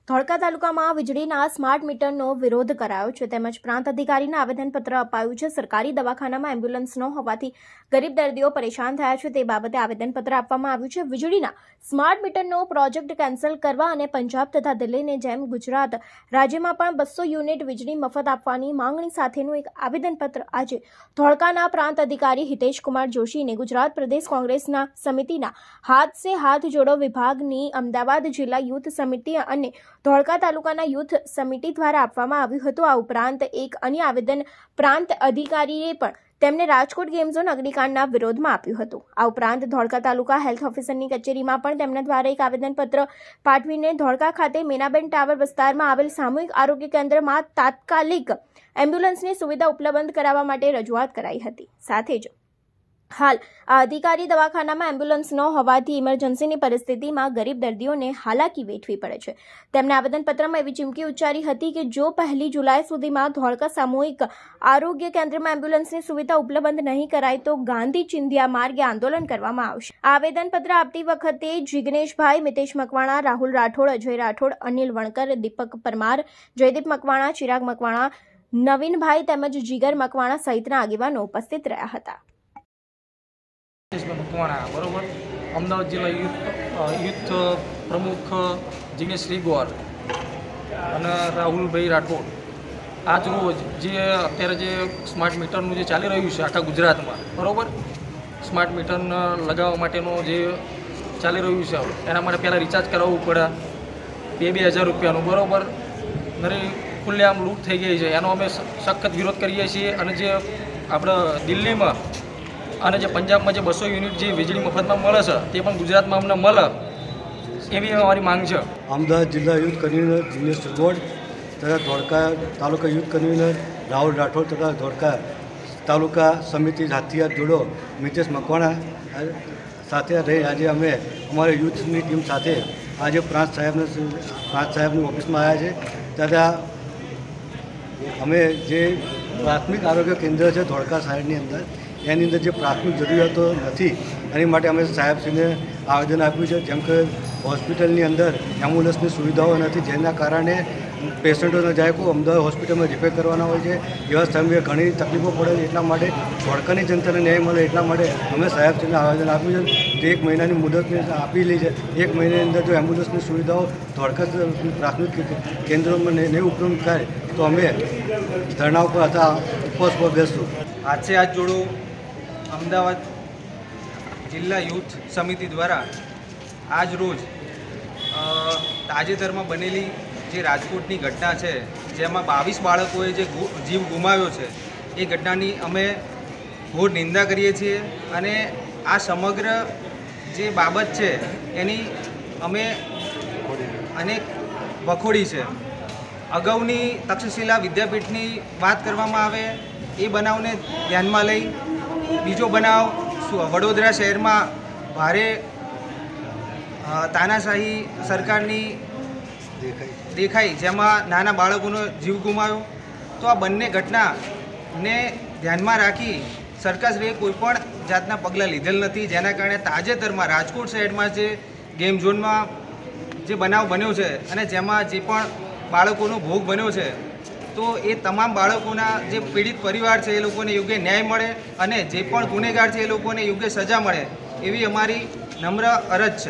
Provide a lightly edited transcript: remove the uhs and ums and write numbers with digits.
ધોળકા તાલુકામાં વીજળીના સ્માર્ટ મીટરનો વિરોધ કરાયો છે તેમજ પ્રાંત અધિકારીને આવેદનપત્ર અપાયું છે। સરકારી દવાખાનામાં એમ્બ્યુલન્સ ન હોવાથી ગરીબ દર્દીઓ પરેશાન થયા છે તે બાબતે આવેદનપત્ર આપવામાં આવ્યું છે। વીજળીના સ્માર્ટ મીટરનો પ્રોજેક્ટ કેન્સલ કરવા અને પંજાબ તથા દિલ્હીની જેમ ગુજરાત રાજ્યમાં પણ 200 યુનિટ વીજળી મફત આપવાની માંગણી સાથેનું એક આવેદનપત્ર આજે ધોળકાના પ્રાંત અધિકારી હિતેશ કુમાર જોશીને ગુજરાત પ્રદેશ કોંગ્રેસના સમિતિના હાથ સે હાથ જોડો વિભાગની અમદાવાદ જિલ્લા યુથ સમિતિ અને ધોળકા તાલુકાના યુથ સમિતિ દ્વારા આપવામાં આવ્યું હતું। આ ઉપરાંત એક અન્ય આવેદન પ્રાંત અધિકારીએ પણ તેમને રાજકોટ ગેમ ઝોન અગ્નિકાંડના વિરોધમાં આપ્યું હતું। આ ઉપરાંત ધોળકા તાલુકા હેલ્થ ઓફિસરની કચેરીમાં પણ તેમના દ્વારા એક આવેદનપત્ર પાઠવીને ધોળકા ખાતે મેનાબેન ટાવર વિસ્તારમાં આવેલ સામૂહિક આરોગ્ય કેન્દ્રમાં તાત્કાલિક એમ્બ્યુલન્સની સુવિધા ઉપલબ્ધ કરાવવા માટે રજૂઆત કરાઈ હતી। સાથે જ હાલ આ અધિકારી દવાખાનામાં એમ્બ્યુલન્સ ન હોવાથી ઇમરજન્સીની પરિસ્થિતિમાં ગરીબ દર્દીઓને હાલાકી વેઠવી પડે છે। તેમણે આવેદનપત્રમાં એવી ચીમકી ઉચ્ચારી હતી કે જો 1 જુલાઈ સુધીમાં ધોળકા સામૂહિક આરોગ્ય કેન્દ્રમાં એમ્બ્યુલન્સની સુવિધા ઉપલબ્ધ નહીં કરાય તો ગાંધી ચિંધ્યા માર્ગે આંદોલન કરવામાં આવશે। આવેદનપત્ર આપતી વખતે જિગ્નેશભાઈ, મિતેશ મકવાણા, રાહુલ રાઠોડ, અજય રાઠોડ, અનિલ વણકર, દીપક પરમાર, જયદીપ મકવાણા, ચિરાગ મકવાણા, નવીનભાઈ તેમજ જીગર મકવાણા સહિતના આગેવાનો ઉપસ્થિત રહ્યા હતા। મકવાણા બરોબર અમદાવાદ જિલ્લા યુથ પ્રમુખ જિગ્નેશ રીગોર અને રાહુલભાઈ રાઠોડ આજ રોજ જે અત્યારે જે સ્માર્ટ મીટરનું જે ચાલી રહ્યું છે આખા ગુજરાતમાં બરાબર સ્માર્ટ મીટર લગાવવા માટેનું જે ચાલી રહ્યું છે એના માટે પહેલાં રિચાર્જ કરાવવું પડે 2,000 રૂપિયાનું બરાબર નરી ખુલ્લેઆમ લૂંટ થઈ ગઈ છે એનો અમે સખત વિરોધ કરીએ છીએ। અને જે આપણે દિલ્હીમાં અને જે પંજાબમાં જે 200 યુનિટ જે વીજળી મફતમાં મળે છે તે પણ ગુજરાતમાં અમને મળે એવી અમારી માંગ છે। અમદાવાદ જિલ્લા યુથ કન્વીનર જિગ્નેશ રીગોર તથા ધોળકા તાલુકા યુથ કન્વીનર રાહુલ રાઠોડ તથા ધોળકા તાલુકા સમિતિ હાથી હાથ જોડો મિતેશ મકવાણા સાથે રહી આજે અમે અમારી યુથની ટીમ સાથે આજે પ્રાંત સાહેબની ઓફિસમાં આવ્યા છે તથા અમે જે પ્રાથમિક આરોગ્ય કેન્દ્ર છે ધોળકા શહેરની અંદર એની અંદર જે પ્રાથમિક જરૂરિયાતો નથી એની માટે અમે સાહેબશ્રીને આવેદન આપ્યું છે। જેમ કે હોસ્પિટલની અંદર એમ્બ્યુલન્સની સુવિધાઓ નથી જેના કારણે પેશન્ટો ન જાય કોઈ અમદાવાદ હોસ્પિટલમાં રિપેર કરવાના હોય છે એવા સમયે ઘણી તકલીફો પડે છે। એટલા માટે ધોળકાની જનતાને ન્યાય મળે એટલા માટે અમે સાહેબશ્રીને આવેદન આપ્યું છે। 1 મહિનાની મુદત આપેલી છે। 1 મહિનાની અંદર જો એમ્બ્યુલન્સની સુવિધાઓ ધોળકા પ્રાથમિક કેન્દ્રોમાં નહીં ઉપલબ્ધ થાય તો અમે ધરણા ઉપર હતા ઉપવાસ પર બેસશું। હાથ સે હાથ જોડો અમદાવાદ જિલ્લા યુથ સમિતિ દ્વારા આજ રોજ તાજેતરમાં બનેલી જે રાજકોટની ઘટના છે જેમાં 22 બાળકોએ જે જીવ ગુમાવ્યો છે એ ઘટનાની અમે ઘોર નિંદા કરીએ છીએ અને આ સમગ્ર જે બાબત છે એની અમે અનેક વખોડી છે। અગાઉની તક્ષશિલા વિદ્યાપીઠની વાત કરવામાં આવે એ બનાવને ધ્યાનમાં લઈ બીજો બનાવ વડોદરા શહેરમાં ભારે તાનાશાહી સરકારની દેખાઈ જેમાં નાના બાળકોનો જીવ ગુમાવ્યો। તો આ બંને ઘટનાને ધ્યાનમાં રાખી સરકારશ્રીએ કોઈપણ જાતના પગલાં લીધેલ નથી જેના કારણે તાજેતરમાં રાજકોટ શહેરમાં જે ગેમ ઝોનમાં જે બનાવ બન્યો છે અને જેમાં જે પણ બાળકોનો ભોગ બન્યો છે તો એ તમામ બાળકોના જે પીડિત પરિવાર છે એ લોકોને યોગ્ય ન્યાય મળે અને જે પણ ગુનેગાર છે એ લોકોને યોગ્ય સજા મળે એવી અમારી નમ્ર અરજ છે।